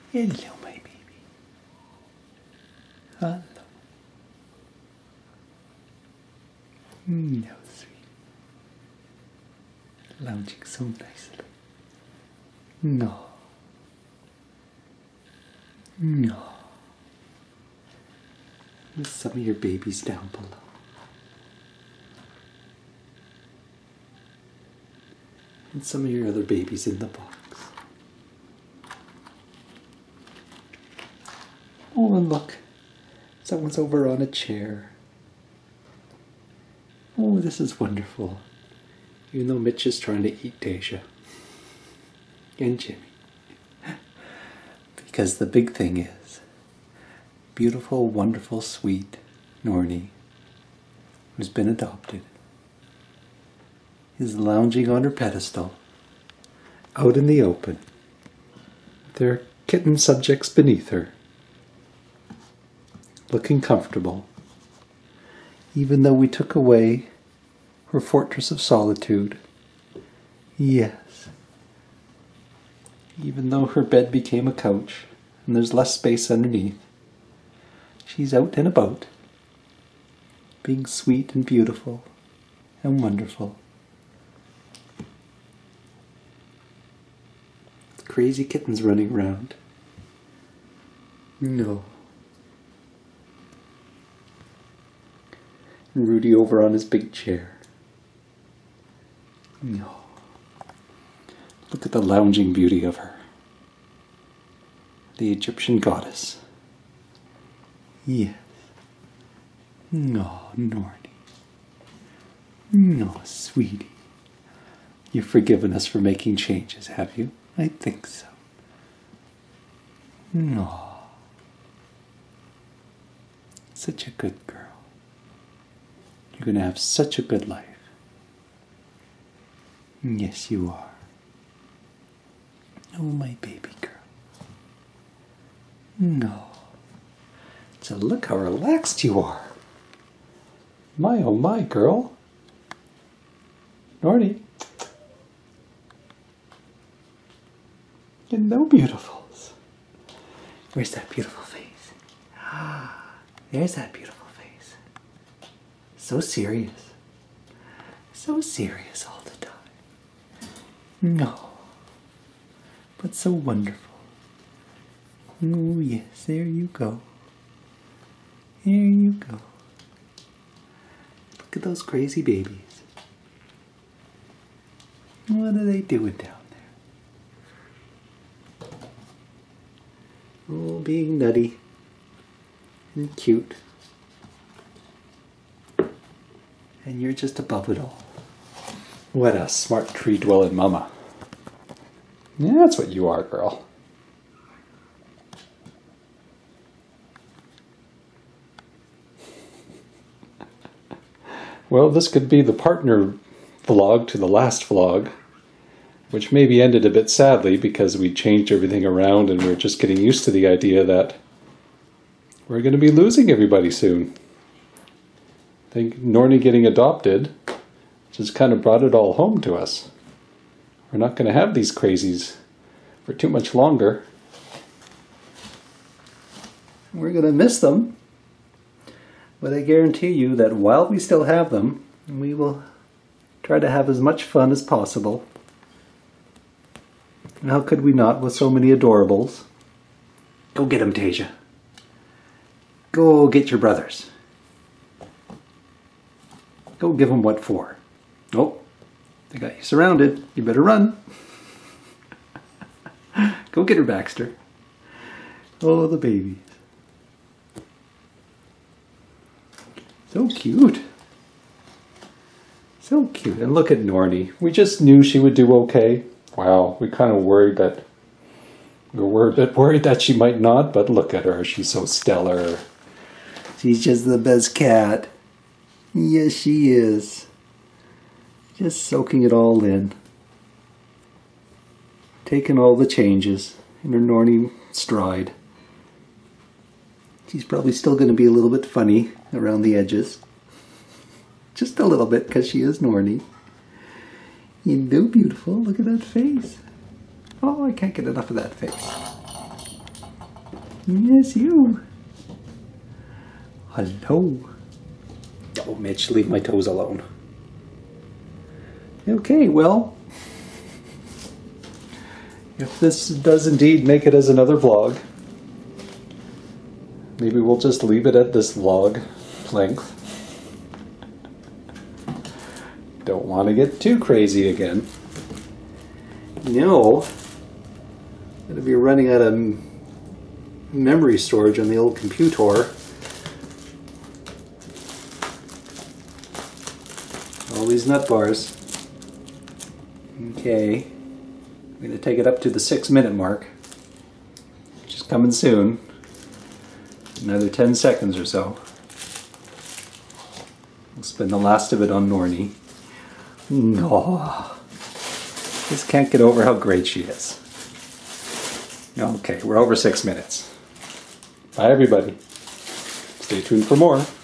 Hello, my baby. Hello. No, sweet. Lounging so nicely. No. No. There's some of your babies down below. And some of your other babies in the box. Oh, and look. Someone's over on a chair. Oh, this is wonderful. Even though Mitch is trying to eat Deja. And Jimmy. Because the big thing is, beautiful, wonderful, sweet Nornie, who's been adopted, is lounging on her pedestal, out in the open. There are kitten subjects beneath her, looking comfortable, even though we took away her fortress of solitude. Yes. Even though her bed became a couch, and there's less space underneath, she's out and about, being sweet and beautiful and wonderful. Crazy kittens running around. No. And Rudy over on his big chair. No. Look at the lounging beauty of her. The Egyptian goddess. Yes. No, Nornie. No, sweetie. You've forgiven us for making changes, have you? I think so. No. Such a good girl. You're going to have such a good life. Yes, you are. Oh, my baby girl. No. So look how relaxed you are. My, oh my, girl. Nornie. You're no beautifuls. Where's that beautiful face? There's that beautiful face. So serious. So serious all the time. No. But so wonderful. Oh yes, there you go. There you go. Look at those crazy babies. What are they doing down there? Oh, being nutty and cute. And you're just above it all. What a smart tree-dwelling mama. Yeah, that's what you are, girl. Well, this could be the partner vlog to the last vlog, which maybe ended a bit sadly because we changed everything around and we're just getting used to the idea that we're going to be losing everybody soon. I think Nornie getting adopted just kind of brought it all home to us. We're not going to have these crazies for too much longer. We're going to miss them. But I guarantee you that while we still have them, we will try to have as much fun as possible. And how could we not with so many adorables? Go get them, Deja. Go get your brothers. Go give them what for. Oh, they got you surrounded. You better run. Go get her, Baxter. Oh, the babies. So cute. So cute. And look at Nornie. We just knew she would do okay. Wow, we kind of worried that she might not, but look at her. She's so stellar. She's just the best cat. Yes, she is. Just soaking it all in. Taking all the changes in her Nornie stride. She's probably still going to be a little bit funny around the edges. Just a little bit, because she is Nornie. You know, beautiful. Look at that face. Oh, I can't get enough of that face. Yes, you. Hello. Oh, Mitch, leave my toes alone. Okay, well, if this does indeed make it as another vlog, maybe we'll just leave it at this vlog length. Don't want to get too crazy again. No, I'm going to be running out of memory storage on the old computer. All these nut bars. Okay, I'm going to take it up to the 6-minute mark, which is coming soon. Another 10 seconds or so. We'll spend the last of it on Nornie. Oh, just can't get over how great she is. Okay, we're over 6 minutes. Bye everybody. Stay tuned for more.